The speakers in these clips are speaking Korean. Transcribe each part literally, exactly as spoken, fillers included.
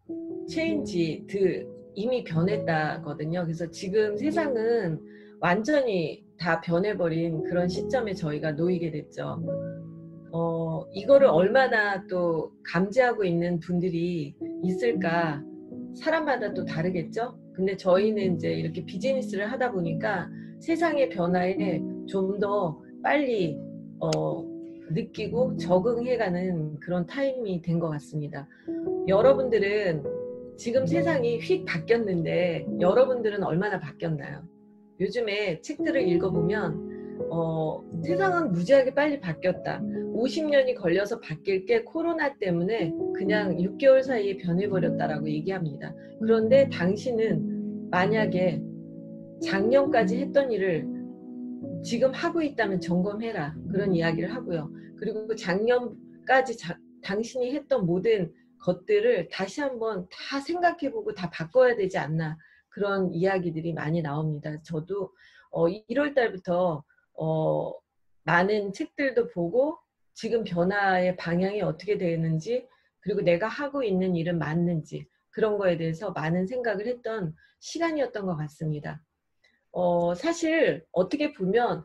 체인지 이미 변했다거든요. 그래서 지금 세상은 완전히 다 변해버린 그런 시점에 저희가 놓이게 됐죠. 어, 이거를 얼마나 또 감지하고 있는 분들이 있을까? 사람마다 또 다르겠죠? 근데 저희는 이제 이렇게 비즈니스를 하다 보니까 세상의 변화에 좀 더 빨리 어, 느끼고 적응해가는 그런 타임이 된 것 같습니다. 여러분들은 지금 세상이 휙 바뀌었는데 여러분들은 얼마나 바뀌었나요? 요즘에 책들을 읽어보면 어, 세상은 무지하게 빨리 바뀌었다. 오십 년이 걸려서 바뀔 게 코로나 때문에 그냥 육 개월 사이에 변해버렸다라고 얘기합니다. 그런데 당신은 만약에 작년까지 했던 일을 지금 하고 있다면 점검해라. 그런 이야기를 하고요. 그리고 작년까지 자, 당신이 했던 모든 것들을 다시 한번 다 생각해보고 다 바꿔야 되지 않나. 그런 이야기들이 많이 나옵니다. 저도 어, 일월 달부터 어, 많은 책들도 보고 지금 변화의 방향이 어떻게 되는지 그리고 내가 하고 있는 일은 맞는지 그런 거에 대해서 많은 생각을 했던 시간이었던 것 같습니다. 어, 사실 어떻게 보면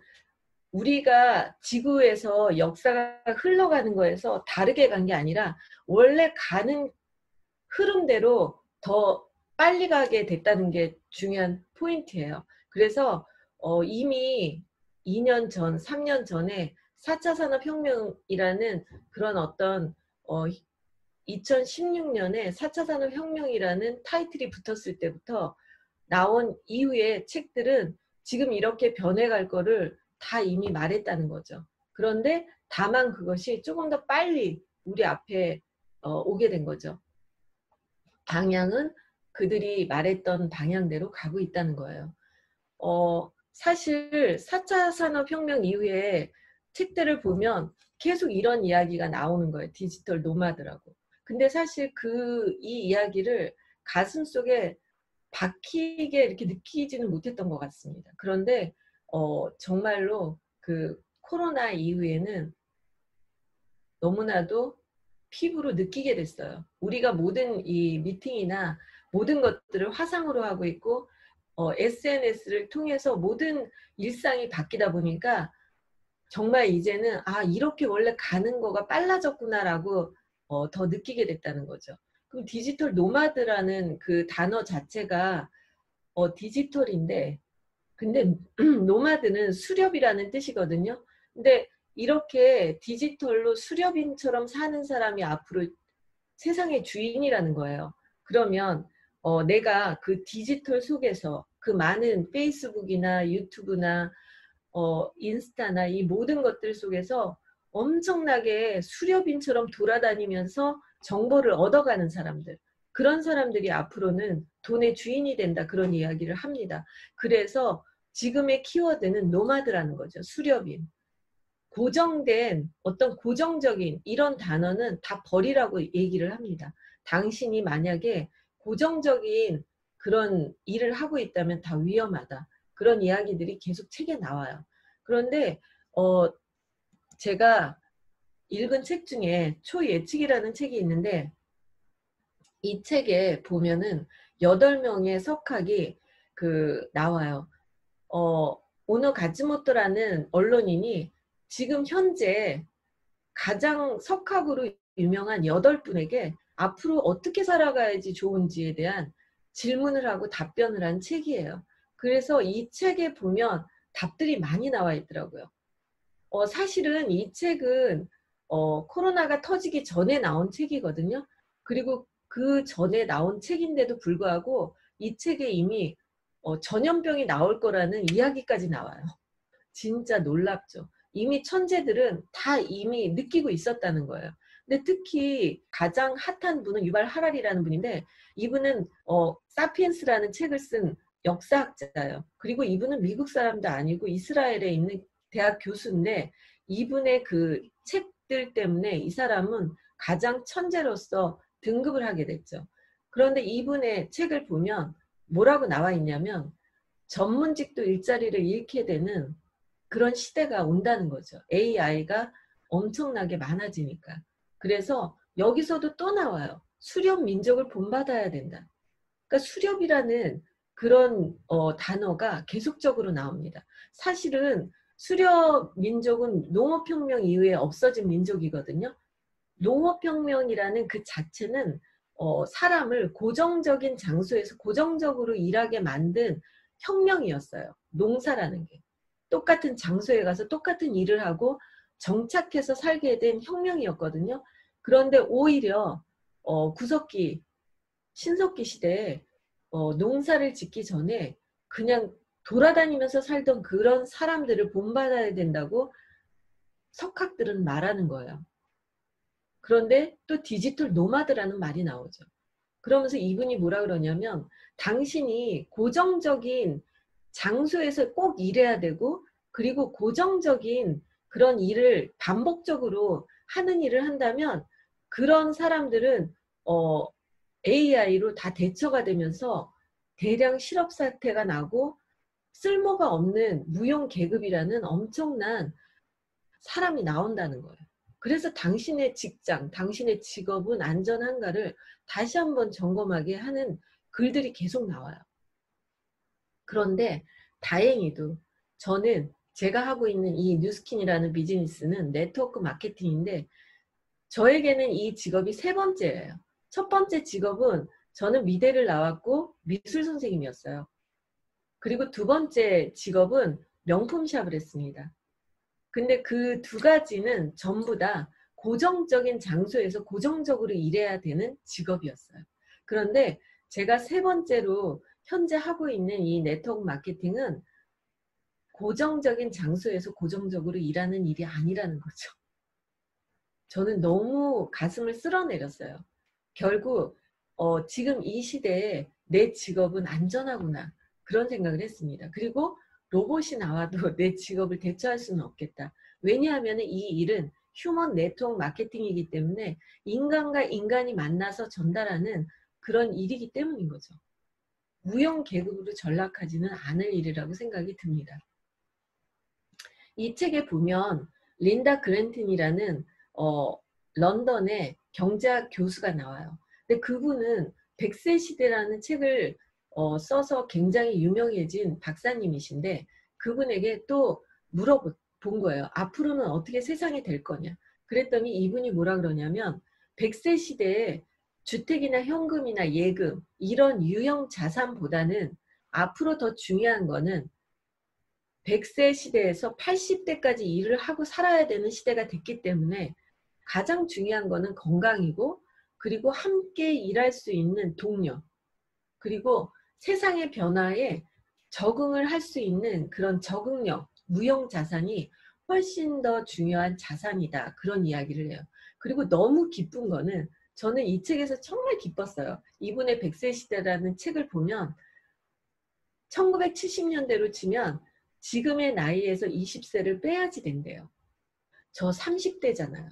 우리가 지구에서 역사가 흘러가는 거에서 다르게 간 게 아니라 원래 가는 흐름대로 더 빨리 가게 됐다는 게 중요한 포인트예요. 그래서 어, 이미 이 년 전, 삼 년 전에 사 차 산업혁명이라는 그런 어떤 어, 이천십육 년에 사 차 산업혁명이라는 타이틀이 붙었을 때부터 나온 이후의 책들은 지금 이렇게 변해갈 거를 다 이미 말했다는 거죠. 그런데 다만 그것이 조금 더 빨리 우리 앞에 어, 오게 된 거죠. 방향은 그들이 말했던 방향대로 가고 있다는 거예요. 어, 사실 사 차 산업혁명 이후에 책들을 보면 계속 이런 이야기가 나오는 거예요. 디지털 노마드라고. 근데 사실 그 이 이야기를 가슴속에 박히게 이렇게 느끼지는 못했던 것 같습니다. 그런데 어, 정말로 그 코로나 이후에는 너무나도 피부로 느끼게 됐어요. 우리가 모든 이 미팅이나 모든 것들을 화상으로 하고 있고 어, 에스엔에스를 통해서 모든 일상이 바뀌다 보니까 정말 이제는 아 이렇게 원래 가는 거가 빨라졌구나라고 어, 더 느끼게 됐다는 거죠. 그럼 디지털 노마드라는 그 단어 자체가 어, 디지털인데 근데 노마드는 수렵이라는 뜻이거든요. 근데 이렇게 디지털로 수렵인처럼 사는 사람이 앞으로 세상의 주인이라는 거예요. 그러면 어, 내가 그 디지털 속에서 그 많은 페이스북이나 유튜브나 어, 인스타나 이 모든 것들 속에서 엄청나게 수렵인처럼 돌아다니면서 정보를 얻어가는 사람들. 그런 사람들이 앞으로는 돈의 주인이 된다. 그런 이야기를 합니다. 그래서 지금의 키워드는 노마드라는 거죠. 수렵인. 고정된 어떤 고정적인 이런 단어는 다 버리라고 얘기를 합니다. 당신이 만약에 고정적인 그런 일을 하고 있다면 다 위험하다. 그런 이야기들이 계속 책에 나와요. 그런데 어 제가 읽은 책 중에 초예측이라는 책이 있는데 이 책에 보면은 여덟 명의 석학이 그 나와요. 어 오노 가츠모토라는 언론인이 지금 현재 가장 석학으로 유명한 여덟 분에게 앞으로 어떻게 살아가야지 좋은지에 대한 질문을 하고 답변을 한 책이에요. 그래서 이 책에 보면 답들이 많이 나와 있더라고요. 어, 사실은 이 책은 어, 코로나가 터지기 전에 나온 책이거든요. 그리고 그 전에 나온 책인데도 불구하고 이 책에 이미 어, 전염병이 나올 거라는 이야기까지 나와요. 진짜 놀랍죠. 이미 천재들은 다 이미 느끼고 있었다는 거예요. 근데 특히 가장 핫한 분은 유발 하랄이라는 분인데 이분은 어, 사피엔스라는 책을 쓴 역사학자예요. 그리고 이분은 미국 사람도 아니고 이스라엘에 있는 대학 교수인데 이분의 그 책들 때문에 이 사람은 가장 천재로서 등급을 하게 됐죠. 그런데 이분의 책을 보면 뭐라고 나와 있냐면 전문직도 일자리를 잃게 되는 그런 시대가 온다는 거죠. 에이아이가 엄청나게 많아지니까. 그래서 여기서도 또 나와요. 수렵 민족을 본받아야 된다. 그러니까 수렵이라는 그런 어, 단어가 계속적으로 나옵니다. 사실은 수렵 민족은 농업혁명 이후에 없어진 민족이거든요. 농업혁명이라는 그 자체는 어, 사람을 고정적인 장소에서 고정적으로 일하게 만든 혁명이었어요. 농사라는 게. 똑같은 장소에 가서 똑같은 일을 하고 정착해서 살게 된 혁명이었거든요. 그런데 오히려 어, 구석기, 신석기 시대에 어, 농사를 짓기 전에 그냥 돌아다니면서 살던 그런 사람들을 본받아야 된다고 석학들은 말하는 거예요. 그런데 또 디지털 노마드라는 말이 나오죠. 그러면서 이분이 뭐라 그러냐면 당신이 고정적인 장소에서 꼭 일해야 되고 그리고 고정적인 그런 일을 반복적으로 하는 일을 한다면 그런 사람들은 어, 에이아이로 다 대처가 되면서 대량 실업 사태가 나고 쓸모가 없는 무용 계급이라는 엄청난 사람이 나온다는 거예요. 그래서 당신의 직장, 당신의 직업은 안전한가를 다시 한번 점검하게 하는 글들이 계속 나와요. 그런데 다행히도 저는 제가 하고 있는 이 뉴스킨이라는 비즈니스는 네트워크 마케팅인데 저에게는 이 직업이 세 번째예요. 첫 번째 직업은 저는 미대를 나왔고 미술 선생님이었어요. 그리고 두 번째 직업은 명품샵을 했습니다. 근데 그 두 가지는 전부 다 고정적인 장소에서 고정적으로 일해야 되는 직업이었어요. 그런데 제가 세 번째로 현재 하고 있는 이 네트워크 마케팅은 고정적인 장소에서 고정적으로 일하는 일이 아니라는 거죠. 저는 너무 가슴을 쓸어내렸어요. 결국 어, 지금 이 시대에 내 직업은 안전하구나 그런 생각을 했습니다. 그리고 로봇이 나와도 내 직업을 대체할 수는 없겠다. 왜냐하면 이 일은 휴먼 네트워크 마케팅이기 때문에 인간과 인간이 만나서 전달하는 그런 일이기 때문인 거죠. 무용 계급으로 전락하지는 않을 일이라고 생각이 듭니다. 이 책에 보면 린다 그랜튼이라는 어, 런던의 경제학 교수가 나와요. 근데 그분은 백세 시대라는 책을 어, 써서 굉장히 유명해진 박사님이신데 그분에게 또 물어본 거예요. 앞으로는 어떻게 세상이 될 거냐. 그랬더니 이분이 뭐라 그러냐면 백세 시대에 주택이나 현금이나 예금 이런 유형 자산보다는 앞으로 더 중요한 거는 백세 시대에서 팔십 대까지 일을 하고 살아야 되는 시대가 됐기 때문에 가장 중요한 거는 건강이고 그리고 함께 일할 수 있는 동료 그리고 세상의 변화에 적응을 할 수 있는 그런 적응력, 무형 자산이 훨씬 더 중요한 자산이다. 그런 이야기를 해요. 그리고 너무 기쁜 거는 저는 이 책에서 정말 기뻤어요. 이분의 백세 시대라는 책을 보면 천구백칠십 년대로 치면 지금의 나이에서 이십 세를 빼야지 된대요. 저 삼십 대잖아요.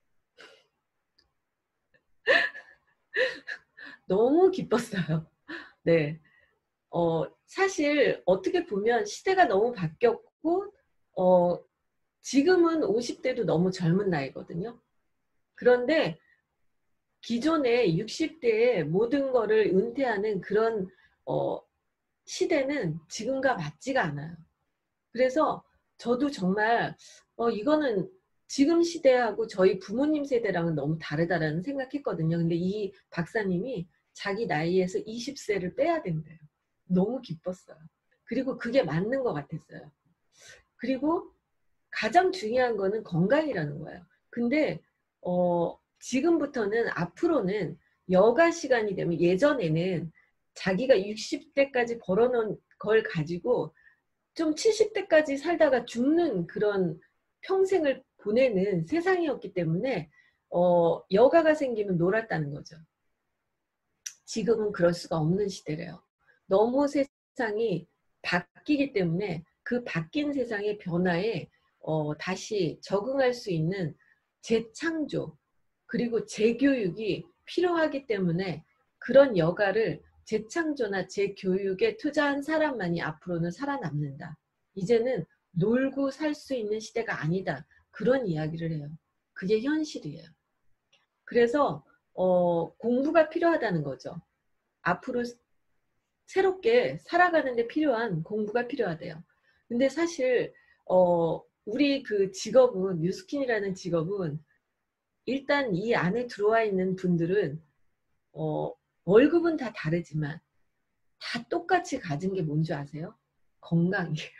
너무 기뻤어요. 네. 어, 사실 어떻게 보면 시대가 너무 바뀌었고 어, 지금은 오십 대도 너무 젊은 나이거든요. 그런데 기존의 육십 대의 모든 거를 은퇴하는 그런 어, 시대는 지금과 맞지가 않아요. 그래서 저도 정말 어, 이거는 지금 시대하고 저희 부모님 세대랑은 너무 다르다라는 생각했거든요. 근데 이 박사님이 자기 나이에서 이십 세를 빼야 된대요. 너무 기뻤어요. 그리고 그게 맞는 것 같았어요. 그리고 가장 중요한 거는 건강이라는 거예요. 근데 어, 지금부터는 앞으로는 여가 시간이 되면 예전에는 자기가 육십 대까지 벌어놓은 걸 가지고 좀 칠십 대까지 살다가 죽는 그런 평생을 보내는 세상이었기 때문에 어, 여가가 생기면 놀았다는 거죠. 지금은 그럴 수가 없는 시대래요. 너무 세상이 바뀌기 때문에 그 바뀐 세상의 변화에 어, 다시 적응할 수 있는 재창조 그리고 재교육이 필요하기 때문에 그런 여가를 재창조나 재교육에 투자한 사람만이 앞으로는 살아남는다. 이제는 놀고 살 수 있는 시대가 아니다. 그런 이야기를 해요. 그게 현실이에요. 그래서 어, 공부가 필요하다는 거죠. 앞으로 새롭게 살아가는 데 필요한 공부가 필요하대요. 근데 사실 어, 우리 그 직업은, 뉴스킨이라는 직업은 일단 이 안에 들어와 있는 분들은 어, 월급은 다 다르지만 다 똑같이 가진 게 뭔지 아세요? 건강이에요.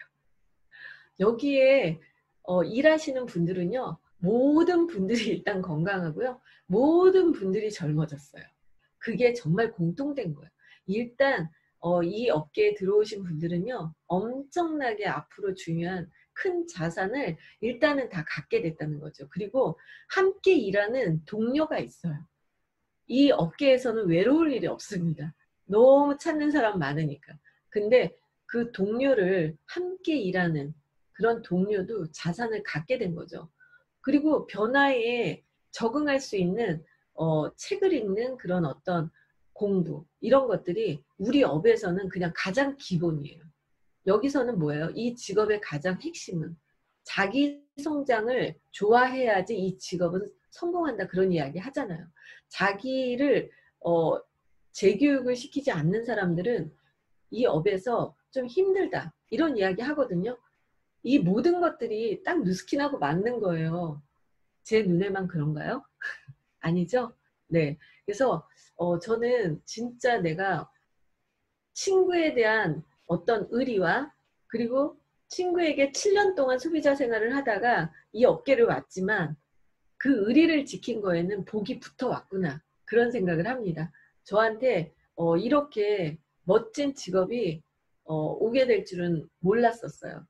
여기에 어, 일하시는 분들은요, 모든 분들이 일단 건강하고요, 모든 분들이 젊어졌어요. 그게 정말 공통된 거예요. 일단 어, 이 업계에 들어오신 분들은요, 엄청나게 앞으로 중요한 큰 자산을 일단은 다 갖게 됐다는 거죠. 그리고 함께 일하는 동료가 있어요. 이 업계에서는 외로울 일이 없습니다. 너무 찾는 사람 많으니까. 근데 그 동료를 함께 일하는 그런 동료도 자산을 갖게 된 거죠. 그리고 변화에 적응할 수 있는 어, 책을 읽는 그런 어떤 공부, 이런 것들이 우리 업에서는 그냥 가장 기본이에요. 여기서는 뭐예요? 이 직업의 가장 핵심은 자기 성장을 좋아해야지 이 직업은 성공한다, 그런 이야기 하잖아요. 자기를 어, 재교육을 시키지 않는 사람들은 이 업에서 좀 힘들다, 이런 이야기 하거든요. 이 모든 것들이 딱 누스킨하고 맞는 거예요. 제 눈에만 그런가요? 아니죠? 네. 그래서 어, 저는 진짜 내가 친구에 대한 어떤 의리와, 그리고 친구에게 칠 년 동안 소비자 생활을 하다가 이 업계를 왔지만 그 의리를 지킨 거에는 복이 붙어 왔구나, 그런 생각을 합니다. 저한테 어, 이렇게 멋진 직업이 어, 오게 될 줄은 몰랐었어요.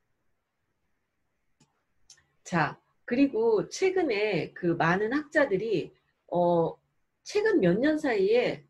자, 그리고 최근에 그 많은 학자들이 어, 최근 몇 년 사이에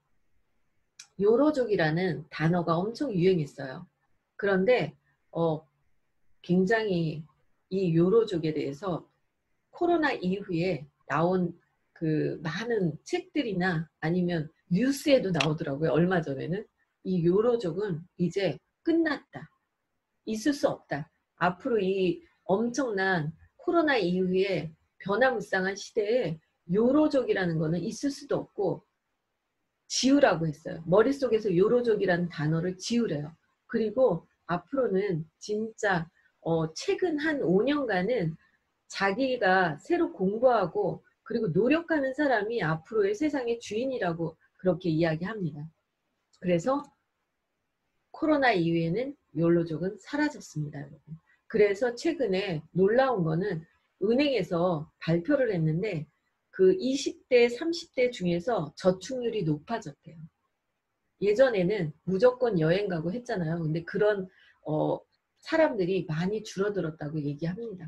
요로족이라는 단어가 엄청 유행했어요. 그런데 어, 굉장히 이 요로족에 대해서 코로나 이후에 나온 그 많은 책들이나 아니면 뉴스에도 나오더라고요. 얼마 전에는 이 요로족은 이제 끝났다, 있을 수 없다, 앞으로 이 엄청난 코로나 이후에 변화무쌍한 시대에 요로족이라는 거는 있을 수도 없고 지우라고 했어요. 머릿속에서 요로족이라는 단어를 지우래요. 그리고 앞으로는 진짜 어, 최근 한 오 년간은 자기가 새로 공부하고 그리고 노력하는 사람이 앞으로의 세상의 주인이라고 그렇게 이야기합니다. 그래서 코로나 이후에는 욜로족은 사라졌습니다, 여러분. 그래서 최근에 놀라운 거는 은행에서 발표를 했는데 그 이십 대, 삼십 대 중에서 저축률이 높아졌대요. 예전에는 무조건 여행 가고 했잖아요. 근데 그런 어, 사람들이 많이 줄어들었다고 얘기합니다.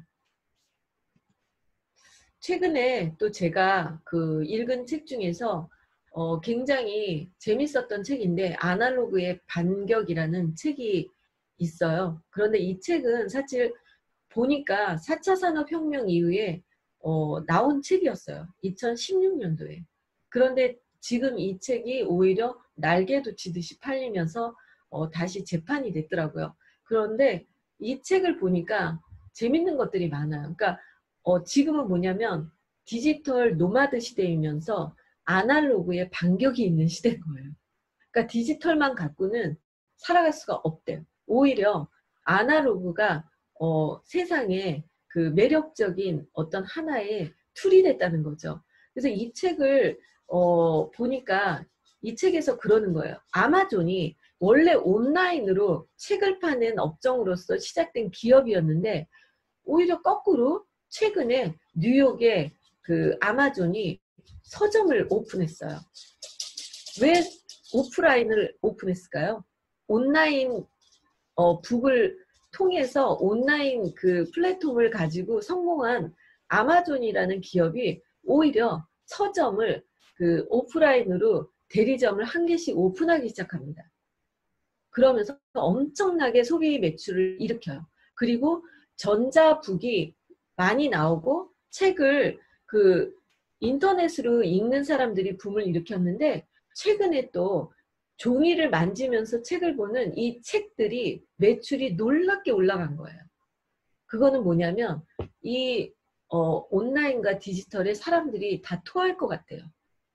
최근에 또 제가 그 읽은 책 중에서 어, 굉장히 재밌었던 책인데, 아날로그의 반격이라는 책이 있어요. 그런데 이 책은 사실 보니까 사 차 산업혁명 이후에 어, 나온 책이었어요. 이천십육 년도에. 그런데 지금 이 책이 오히려 날개도 치듯이 팔리면서 어, 다시 재판이 됐더라고요. 그런데 이 책을 보니까 재밌는 것들이 많아요. 그러니까 어, 지금은 뭐냐면 디지털 노마드 시대이면서 아날로그에 반격이 있는 시대인 거예요. 그러니까 디지털만 갖고는 살아갈 수가 없대요. 오히려 아날로그가 어, 세상에 그 매력적인 어떤 하나의 툴이 됐다는 거죠. 그래서 이 책을 어, 보니까 이 책에서 그러는 거예요. 아마존이 원래 온라인으로 책을 파는 업종으로서 시작된 기업이었는데 오히려 거꾸로 최근에 뉴욕에 그 아마존이 서점을 오픈했어요. 왜 오프라인을 오픈했을까요? 온라인 어, 북을 통해서 온라인 그 플랫폼을 가지고 성공한 아마존이라는 기업이 오히려 서점을 그 오프라인으로 대리점을 한 개씩 오픈하기 시작합니다. 그러면서 엄청나게 소비 매출을 일으켜요. 그리고 전자북이 많이 나오고 책을 그 인터넷으로 읽는 사람들이 붐을 일으켰는데, 최근에 또 종이를 만지면서 책을 보는 이 책들이 매출이 놀랍게 올라간 거예요. 그거는 뭐냐면 이 어, 온라인과 디지털에 사람들이 다 토할 것 같아요.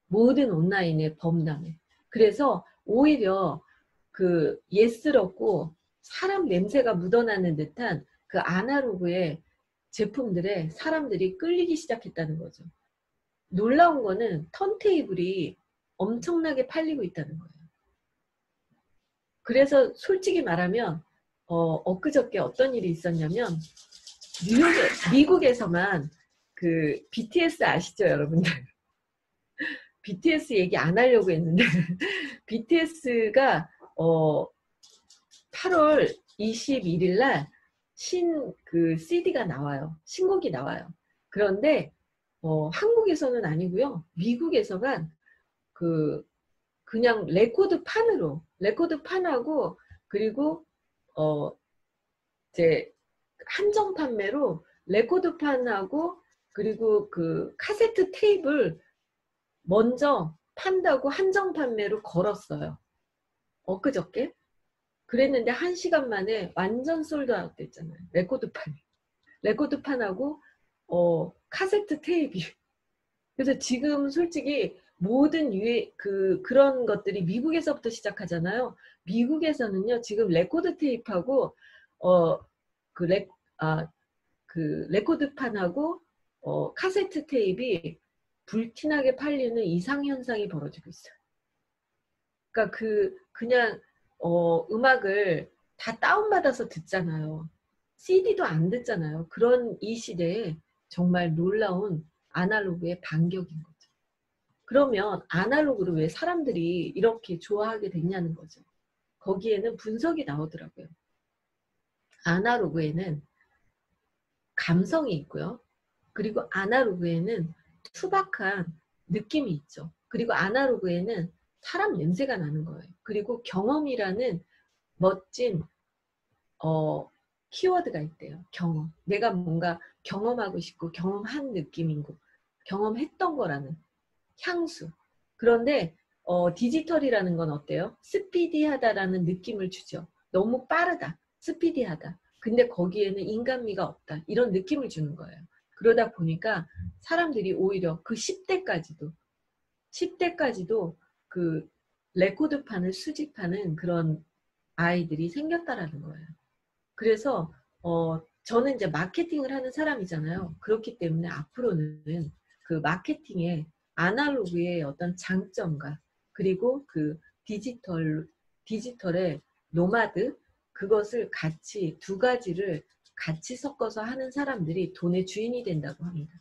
모든 온라인에 범람해. 그래서 오히려 그 예스럽고 사람 냄새가 묻어나는 듯한 그 아날로그의 제품들에 사람들이 끌리기 시작했다는 거죠. 놀라운 거는 턴테이블이 엄청나게 팔리고 있다는 거예요. 그래서 솔직히 말하면 어, 엊그저께 어떤 일이 있었냐면 뉴욕에, 미국에서만 그 비티에스 아시죠, 여러분들? 비티에스 얘기 안 하려고 했는데 비티에스가 어, 팔월 이십일일 날 신 그 씨디가 나와요. 신곡이 나와요. 그런데 어, 한국에서는 아니고요. 미국에서만 그 그냥 레코드 판으로 레코드 판하고 그리고 어 이제 한정 판매로 레코드 판하고 그리고 그 카세트 테이프를 먼저 판다고 한정 판매로 걸었어요. 엊그저께. 그랬는데 한 시간 만에 완전 솔드아웃 됐잖아요. 레코드판이. 레코드판하고 어, 카세트 테이프. 그래서 지금 솔직히 모든 유해 그 그런 것들이 미국에서부터 시작하잖아요. 미국에서는요 지금 레코드 테이프하고 어그 레 아 그 레코드판하고 어 카세트 테이프가 불티나게 팔리는 이상 현상이 벌어지고 있어요. 그러니까 그 그냥 어 음악을 다 다운받아서 듣잖아요. 씨디도 안 듣잖아요. 그런 이 시대에 정말 놀라운 아날로그의 반격인 거죠. 그러면 아날로그를 왜 사람들이 이렇게 좋아하게 됐냐는 거죠. 거기에는 분석이 나오더라고요. 아날로그에는 감성이 있고요. 그리고 아날로그에는 투박한 느낌이 있죠. 그리고 아날로그에는 사람 냄새가 나는 거예요. 그리고 경험이라는 멋진 어, 키워드가 있대요. 경험. 내가 뭔가 경험하고 싶고 경험한 느낌이고 경험했던 거라는 향수. 그런데 어, 디지털이라는 건 어때요? 스피디하다라는 느낌을 주죠. 너무 빠르다. 스피디하다. 근데 거기에는 인간미가 없다. 이런 느낌을 주는 거예요. 그러다 보니까 사람들이 오히려 그 십 대까지도 십 대까지도 그 레코드판을 수집하는 그런 아이들이 생겼다라는 거예요. 그래서 어, 저는 이제 마케팅을 하는 사람이잖아요. 그렇기 때문에 앞으로는 그 마케팅에 아날로그의 어떤 장점과 그리고 그 디지털, 디지털의 노마드 그것을 같이 두 가지를 같이 섞어서 하는 사람들이 돈의 주인이 된다고 합니다.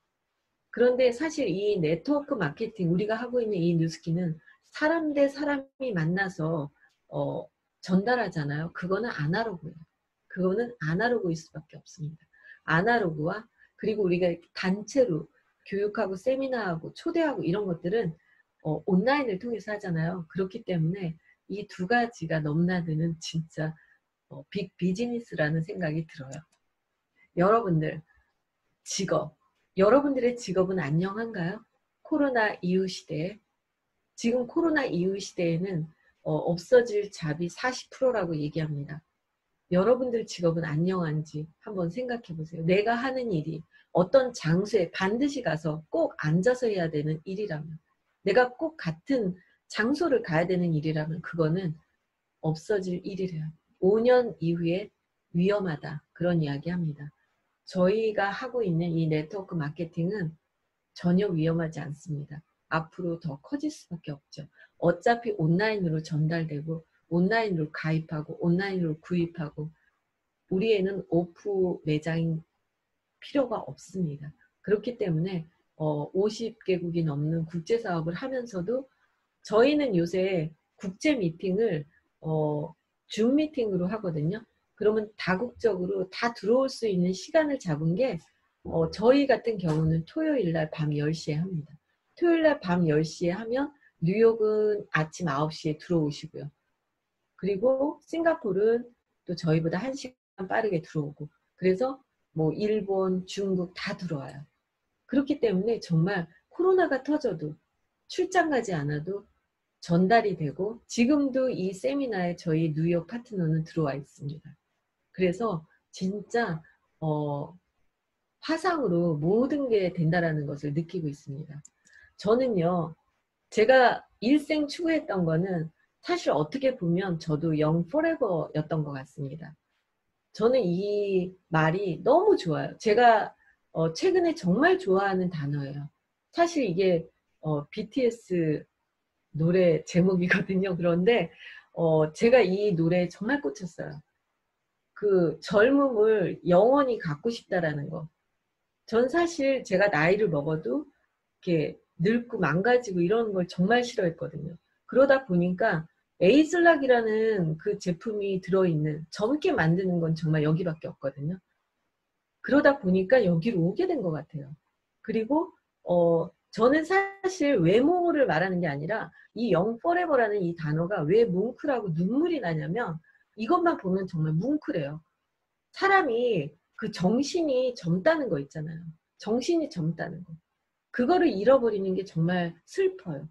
그런데 사실 이 네트워크 마케팅 우리가 하고 있는 이 뉴스키는 사람 대 사람이 만나서 어, 전달하잖아요. 그거는 아날로그예요. 그거는 아날로그일 수밖에 없습니다. 아날로그와 그리고 우리가 단체로 교육하고 세미나하고 초대하고 이런 것들은 어, 온라인을 통해서 하잖아요. 그렇기 때문에 이 두 가지가 넘나드는 진짜 어, 빅 비즈니스라는 생각이 들어요. 여러분들 직업, 여러분들의 직업은 안녕한가요? 코로나 이후 시대에 지금 코로나 이후 시대에는 어, 없어질 잡이 사십 퍼센트라고 얘기합니다. 여러분들 직업은 안녕한지 한번 생각해 보세요. 내가 하는 일이 어떤 장소에 반드시 가서 꼭 앉아서 해야 되는 일이라면 내가 꼭 같은 장소를 가야 되는 일이라면 그거는 없어질 일이래요. 오 년 이후에 위험하다. 그런 이야기 합니다. 저희가 하고 있는 이 네트워크 마케팅은 전혀 위험하지 않습니다. 앞으로 더 커질 수밖에 없죠. 어차피 온라인으로 전달되고 온라인으로 가입하고 온라인으로 구입하고 우리에는 오프 매장인 필요가 없습니다. 그렇기 때문에 어, 오십 개국이 넘는 국제사업을 하면서도 저희는 요새 국제 미팅을 어, 줌 미팅으로 하거든요. 그러면 다국적으로 다 들어올 수 있는 시간을 잡은 게 어, 저희 같은 경우는 토요일 날 밤 열 시에 합니다. 토요일 날 밤 열 시에 하면 뉴욕은 아침 아홉 시에 들어오시고요. 그리고 싱가포르는 또 저희보다 한 시간 빠르게 들어오고 그래서 뭐 일본, 중국 다 들어와요. 그렇기 때문에 정말 코로나가 터져도 출장 가지 않아도 전달이 되고 지금도 이 세미나에 저희 뉴욕 파트너는 들어와 있습니다. 그래서 진짜 어, 화상으로 모든 게 된다라는 것을 느끼고 있습니다. 저는요. 제가 일생 추구했던 거는 사실 어떻게 보면 저도 Young Forever였던 것 같습니다. 저는 이 말이 너무 좋아요. 제가 어 최근에 정말 좋아하는 단어예요. 사실 이게 어 비티에스 노래 제목이거든요. 그런데 어 제가 이 노래에 정말 꽂혔어요. 그 젊음을 영원히 갖고 싶다라는 거. 전 사실 제가 나이를 먹어도 이렇게 늙고 망가지고 이러는 걸 정말 싫어했거든요. 그러다 보니까 에이즐락이라는 그 제품이 들어있는, 젊게 만드는 건 정말 여기밖에 없거든요. 그러다 보니까 여기로 오게 된 것 같아요. 그리고 어 저는 사실 외모를 말하는 게 아니라 이 Young Forever라는 이 단어가 왜 뭉클하고 눈물이 나냐면 이것만 보면 정말 뭉클해요. 사람이 그 정신이 젊다는 거 있잖아요. 정신이 젊다는 거. 그거를 잃어버리는 게 정말 슬퍼요.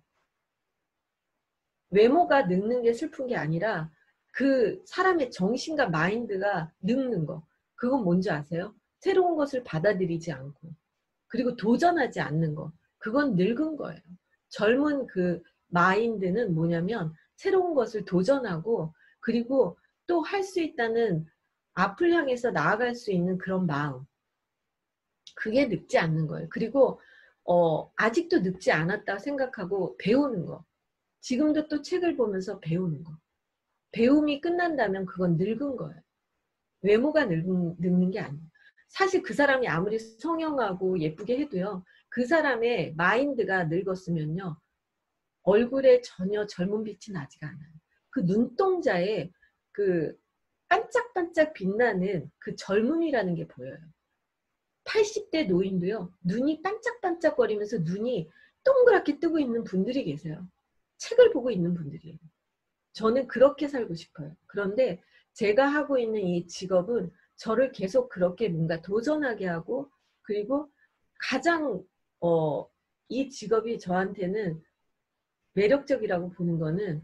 외모가 늙는 게 슬픈 게 아니라 그 사람의 정신과 마인드가 늙는 거. 그건 뭔지 아세요? 새로운 것을 받아들이지 않고 그리고 도전하지 않는 거. 그건 늙은 거예요. 젊은 그 마인드는 뭐냐면 새로운 것을 도전하고 그리고 또 할 수 있다는 앞을 향해서 나아갈 수 있는 그런 마음. 그게 늙지 않는 거예요. 그리고 어, 아직도 늙지 않았다고 생각하고 배우는 거. 지금도 또 책을 보면서 배우는 거. 배움이 끝난다면 그건 늙은 거예요. 외모가 늙은, 늙는 게 아니에요. 사실 그 사람이 아무리 성형하고 예쁘게 해도요. 그 사람의 마인드가 늙었으면요. 얼굴에 전혀 젊은 빛이 나지가 않아요. 그 눈동자에 그 반짝반짝 빛나는 그 젊음이라는 게 보여요. 팔십 대 노인도요. 눈이 반짝반짝거리면서 눈이 동그랗게 뜨고 있는 분들이 계세요. 책을 보고 있는 분들이에요. 저는 그렇게 살고 싶어요. 그런데 제가 하고 있는 이 직업은 저를 계속 그렇게 뭔가 도전하게 하고 그리고 가장 어, 이 직업이 저한테는 매력적이라고 보는 거는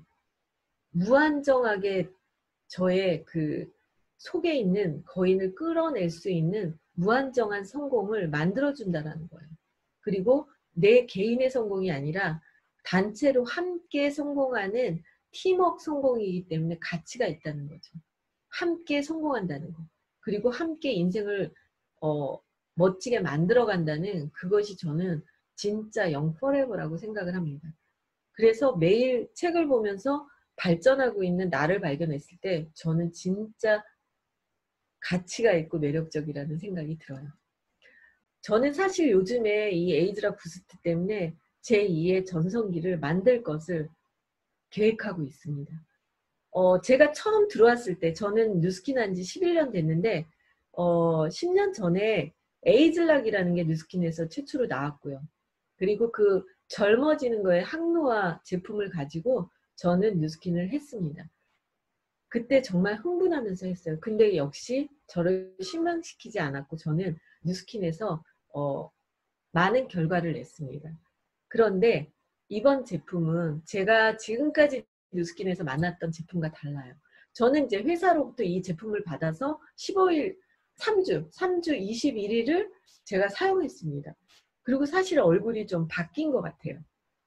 무한정하게 저의 그 속에 있는 거인을 끌어낼 수 있는 무한정한 성공을 만들어준다는 거예요. 그리고 내 개인의 성공이 아니라 단체로 함께 성공하는 팀워크 성공이기 때문에 가치가 있다는 거죠. 함께 성공한다는 거. 그리고 함께 인생을 어, 멋지게 만들어간다는 그것이 저는 진짜 Young Forever라고 생각을 합니다. 그래서 매일 책을 보면서 발전하고 있는 나를 발견했을 때 저는 진짜 가치가 있고 매력적이라는 생각이 들어요. 저는 사실 요즘에 이 에이즈라 부스트 때문에 제이의 전성기를 만들 것을 계획하고 있습니다. 어, 제가 처음 들어왔을 때 저는 뉴스킨 한 지 십일 년 됐는데 어, 십 년 전에 에이즐락이라는 게 뉴스킨에서 최초로 나왔고요. 그리고 그 젊어지는 거에 항노화 제품을 가지고 저는 뉴스킨을 했습니다. 그때 정말 흥분하면서 했어요. 근데 역시 저를 실망시키지 않았고 저는 뉴스킨에서 어, 많은 결과를 냈습니다. 그런데 이번 제품은 제가 지금까지 뉴스킨에서 만났던 제품과 달라요. 저는 이제 회사로부터 이 제품을 받아서 십오 일, 삼 주, 삼 주 이십일 일을 제가 사용했습니다. 그리고 사실 얼굴이 좀 바뀐 것 같아요.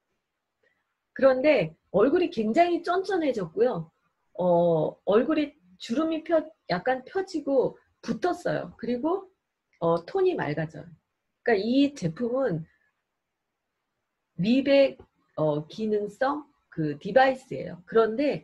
그런데 얼굴이 굉장히 쫀쫀해졌고요. 어, 얼굴이 주름이 펴, 약간 펴지고 붙었어요. 그리고 어, 톤이 맑아져요. 그러니까 이 제품은 미백 어, 기능성 그 디바이스예요. 그런데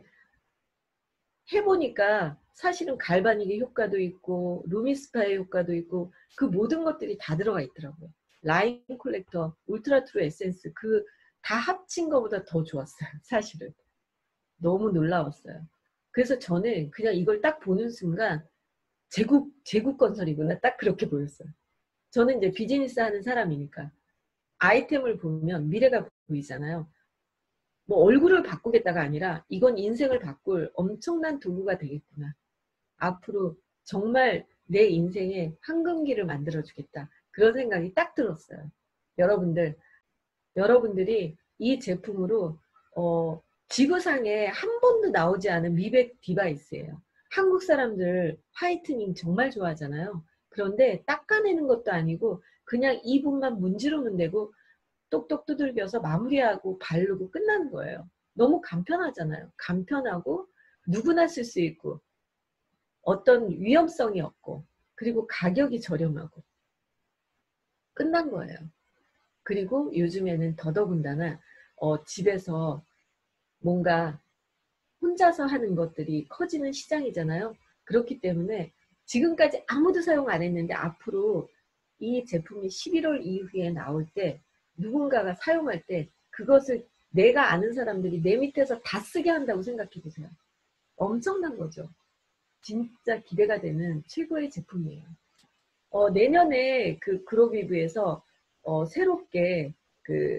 해보니까 사실은 갈바닉의 효과도 있고 루미스파의 효과도 있고 그 모든 것들이 다 들어가 있더라고요. 라인 콜렉터, 울트라 트루 에센스 그 다 합친 것보다 더 좋았어요. 사실은. 너무 놀라웠어요. 그래서 저는 그냥 이걸 딱 보는 순간 제국, 제국건설이구나 딱 그렇게 보였어요. 저는 이제 비즈니스 하는 사람이니까 아이템을 보면 미래가 보이잖아요. 뭐 얼굴을 바꾸겠다가 아니라 이건 인생을 바꿀 엄청난 도구가 되겠구나. 앞으로 정말 내 인생에 황금기를 만들어주겠다. 그런 생각이 딱 들었어요. 여러분들, 여러분들이 이 제품으로 어, 지구상에 한 번도 나오지 않은 미백 디바이스예요. 한국 사람들 화이트닝 정말 좋아하잖아요. 그런데 닦아내는 것도 아니고 그냥 이 부분만 문지르면 되고 똑똑 두들겨서 마무리하고 바르고 끝나는 거예요. 너무 간편하잖아요. 간편하고 누구나 쓸 수 있고 어떤 위험성이 없고 그리고 가격이 저렴하고 끝난 거예요. 그리고 요즘에는 더더군다나 어, 집에서 뭔가 혼자서 하는 것들이 커지는 시장이잖아요. 그렇기 때문에 지금까지 아무도 사용 안 했는데 앞으로 이 제품이 십일월 이후에 나올 때 누군가가 사용할 때 그것을 내가 아는 사람들이 내 밑에서 다 쓰게 한다고 생각해 보세요. 엄청난 거죠. 진짜 기대가 되는 최고의 제품이에요. 어, 내년에 그 그로비브에서 어, 새롭게 그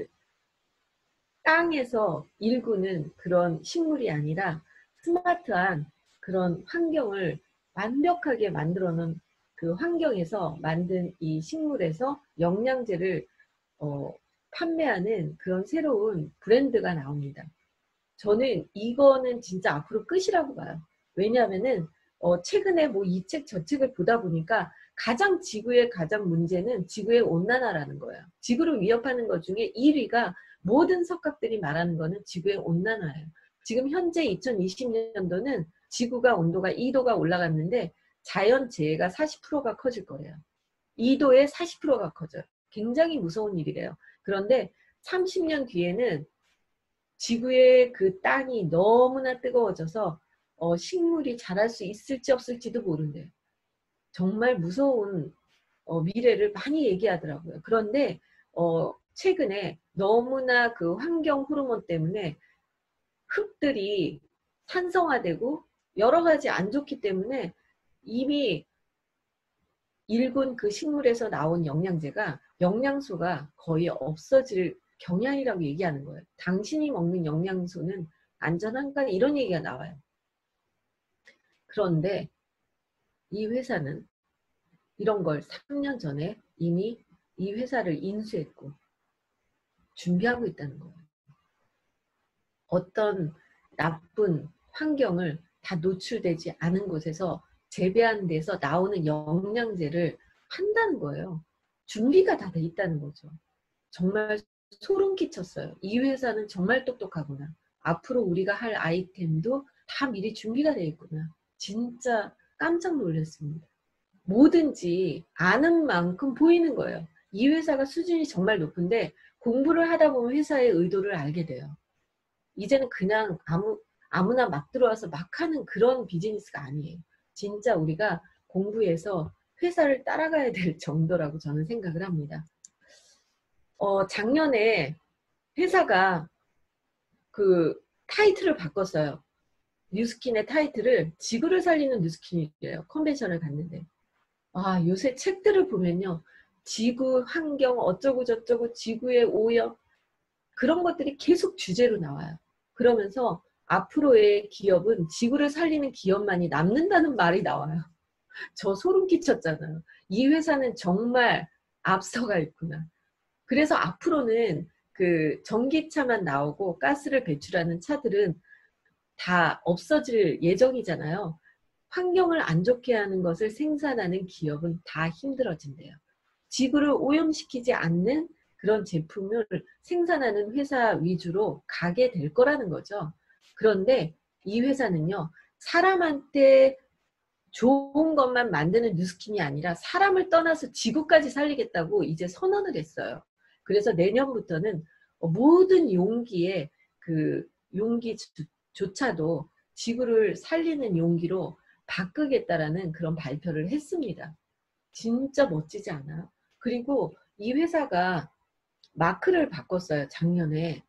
땅에서 일구는 그런 식물이 아니라 스마트한 그런 환경을 완벽하게 만들어 놓은 그 환경에서 만든 이 식물에서 영양제를 어, 판매하는 그런 새로운 브랜드가 나옵니다. 저는 이거는 진짜 앞으로 끝이라고 봐요. 왜냐하면은 어, 최근에 뭐 이 책 저 책을 보다 보니까 가장 지구의 가장 문제는 지구의 온난화라는 거예요. 지구를 위협하는 것 중에 일 위가 모든 석학들이 말하는 거는 지구의 온난화예요. 지금 현재 이천이십 년도는 지구가 온도가 이 도가 올라갔는데 자연재해가 사십 퍼센트가 커질 거예요. 이 도에 사십 퍼센트가 커져요. 굉장히 무서운 일이래요. 그런데 삼십 년 뒤에는 지구의 그 땅이 너무나 뜨거워져서 어, 식물이 자랄 수 있을지 없을지도 모른대요. 정말 무서운 어, 미래를 많이 얘기하더라고요. 그런데 어, 최근에 너무나 그 환경 호르몬 때문에 흙들이 산성화되고 여러 가지 안 좋기 때문에 이미 일군 그 식물에서 나온 영양제가 영양소가 거의 없어질 경향이라고 얘기하는 거예요. 당신이 먹는 영양소는 안전한가? 이런 얘기가 나와요. 그런데 이 회사는 이런 걸 삼 년 전에 이미 이 회사를 인수했고 준비하고 있다는 거예요. 어떤 나쁜 환경을 다 노출되지 않은 곳에서 재배한 데서 나오는 영양제를 한다는 거예요. 준비가 다 돼 있다는 거죠. 정말 소름 끼쳤어요. 이 회사는 정말 똑똑하구나. 앞으로 우리가 할 아이템도 다 미리 준비가 되어 있구나. 진짜 깜짝 놀랐습니다. 뭐든지 아는 만큼 보이는 거예요. 이 회사가 수준이 정말 높은데 공부를 하다 보면 회사의 의도를 알게 돼요. 이제는 그냥 아무, 아무나 막 들어와서 막 하는 그런 비즈니스가 아니에요. 진짜 우리가 공부해서 회사를 따라가야 될 정도라고 저는 생각을 합니다. 어, 작년에 회사가 그 타이틀을 바꿨어요. 뉴스킨의 타이틀을 지구를 살리는 뉴스킨이래요. 컨벤션을 갔는데. 아, 요새 책들을 보면요. 지구, 환경, 어쩌고 저쩌고, 지구의 오염, 그런 것들이 계속 주제로 나와요. 그러면서 앞으로의 기업은 지구를 살리는 기업만이 남는다는 말이 나와요. 저 소름 끼쳤잖아요. 이 회사는 정말 앞서가 있구나. 그래서 앞으로는 그 전기차만 나오고 가스를 배출하는 차들은 다 없어질 예정이잖아요. 환경을 안 좋게 하는 것을 생산하는 기업은 다 힘들어진대요. 지구를 오염시키지 않는 그런 제품을 생산하는 회사 위주로 가게 될 거라는 거죠. 그런데 이 회사는요, 사람한테 좋은 것만 만드는 뉴스킨이 아니라 사람을 떠나서 지구까지 살리겠다고 이제 선언을 했어요. 그래서 내년부터는 모든 용기에 그 용기조차도 지구를 살리는 용기로 바꾸겠다라는 그런 발표를 했습니다. 진짜 멋지지 않아요? 그리고 이 회사가 마크를 바꿨어요, 작년에.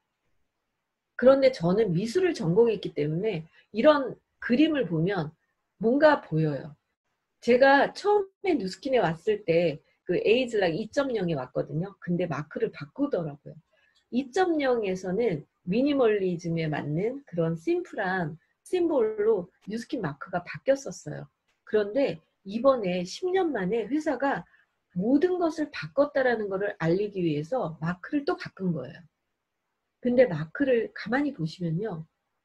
그런데 저는 미술을 전공했기 때문에 이런 그림을 보면 뭔가 보여요. 제가 처음에 뉴스킨에 왔을 때 그 에이즐락 이 점 영에 왔거든요. 근데 마크를 바꾸더라고요. 이 점 영에서는 미니멀리즘에 맞는 그런 심플한 심볼로 뉴스킨 마크가 바뀌었었어요. 그런데 이번에 십 년 만에 회사가 모든 것을 바꿨다라는 것을 알리기 위해서 마크를 또 바꾼 거예요. 근데 마크를 가만히 보시면요.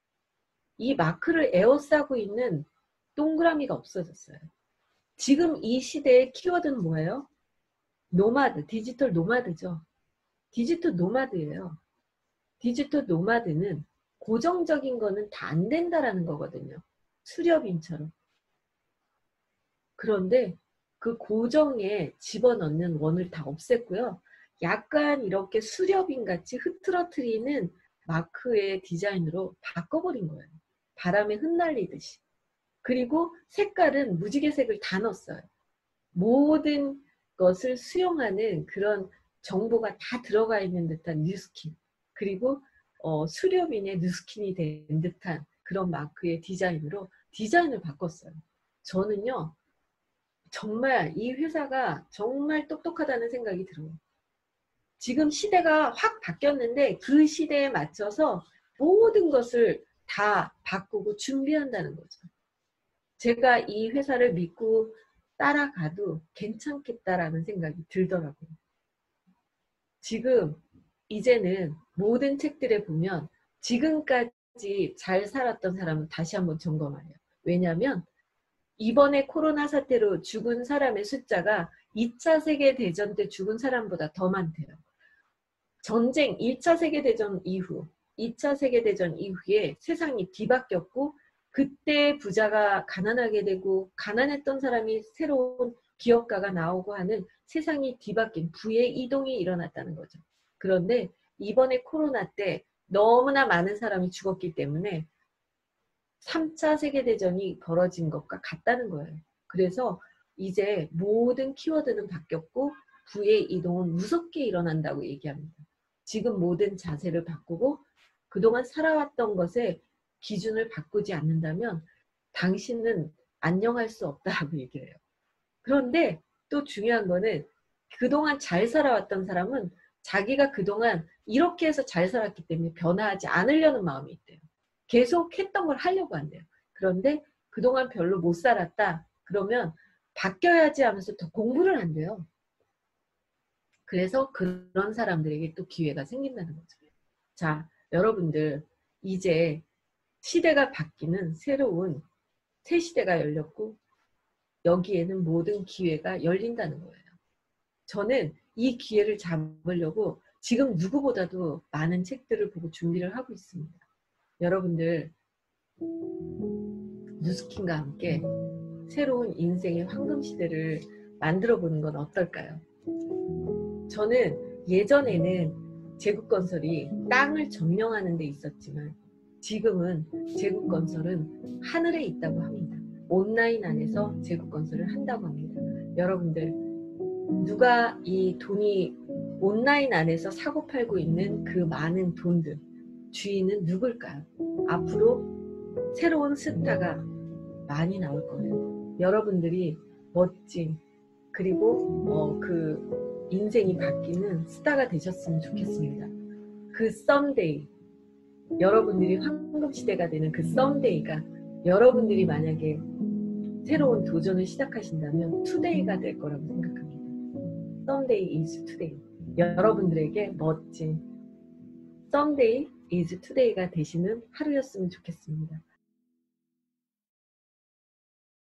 이 마크를 에워싸고 있는 동그라미가 없어졌어요. 지금 이 시대의 키워드는 뭐예요? 노마드, 디지털 노마드죠. 디지털 노마드예요. 디지털 노마드는 고정적인 거는 다 안 된다라는 거거든요. 수렵인처럼. 그런데 그 고정에 집어넣는 원을 다 없앴고요. 약간 이렇게 수렵인 같이 흐트러트리는 마크의 디자인으로 바꿔버린 거예요. 바람에 흩날리듯이. 그리고 색깔은 무지개색을 다 넣었어요. 모든 것을 수용하는 그런 정보가 다 들어가 있는 듯한 뉴스킨. 그리고 어, 수렵인의 뉴스킨이 된 듯한 그런 마크의 디자인으로 디자인을 바꿨어요. 저는요. 정말 이 회사가 정말 똑똑하다는 생각이 들어요. 지금 시대가 확 바뀌었는데 그 시대에 맞춰서 모든 것을 다 바꾸고 준비한다는 거죠. 제가 이 회사를 믿고 따라가도 괜찮겠다라는 생각이 들더라고요. 지금 이제는 모든 책들에 보면 지금까지 잘 살았던 사람은 다시 한번 점검해요. 왜냐하면 이번에 코로나 사태로 죽은 사람의 숫자가 이 차 세계대전 때 죽은 사람보다 더 많대요. 전쟁 일 차 세계대전 이후, 이 차 세계대전 이후에 세상이 뒤바뀌었고 그때 부자가 가난하게 되고 가난했던 사람이 새로운 기업가가 나오고 하는 세상이 뒤바뀐 부의 이동이 일어났다는 거죠. 그런데 이번에 코로나 때 너무나 많은 사람이 죽었기 때문에 삼 차 세계대전이 벌어진 것과 같다는 거예요. 그래서 이제 모든 키워드는 바뀌었고 부의 이동은 무섭게 일어난다고 얘기합니다. 지금 모든 자세를 바꾸고 그동안 살아왔던 것에 기준을 바꾸지 않는다면 당신은 안녕할 수 없다고 얘기해요. 그런데 또 중요한 거는 그동안 잘 살아왔던 사람은 자기가 그동안 이렇게 해서 잘 살았기 때문에 변화하지 않으려는 마음이 있대요. 계속 했던 걸 하려고 한대요. 그런데 그동안 별로 못 살았다. 그러면 바뀌어야지 하면서 더 공부를 한대요. 그래서 그런 사람들에게 또 기회가 생긴다는 거죠. 자, 여러분들 이제 시대가 바뀌는 새로운 새 시대가 열렸고 여기에는 모든 기회가 열린다는 거예요. 저는 이 기회를 잡으려고 지금 누구보다도 많은 책들을 보고 준비를 하고 있습니다. 여러분들 뉴스킨과 함께 새로운 인생의 황금시대를 만들어 보는 건 어떨까요? 저는 예전에는 제국건설이 땅을 점령하는 데 있었지만 지금은 제국건설은 하늘에 있다고 합니다. 온라인 안에서 제국건설을 한다고 합니다. 여러분들 누가 이 돈이 온라인 안에서 사고팔고 있는 그 많은 돈들 주인은 누굴까요? 앞으로 새로운 스타가 많이 나올 거예요. 여러분들이 멋진 그리고 어, 그 인생이 바뀌는 스타가 되셨으면 좋겠습니다. 그 썸데이 여러분들이 황금시대가 되는 그 썸데이가 여러분들이 만약에 새로운 도전을 시작하신다면 투데이가 될 거라고 생각합니다. Someday is today. 여러분들에게 멋진 Someday is today가 되시는 하루였으면 좋겠습니다.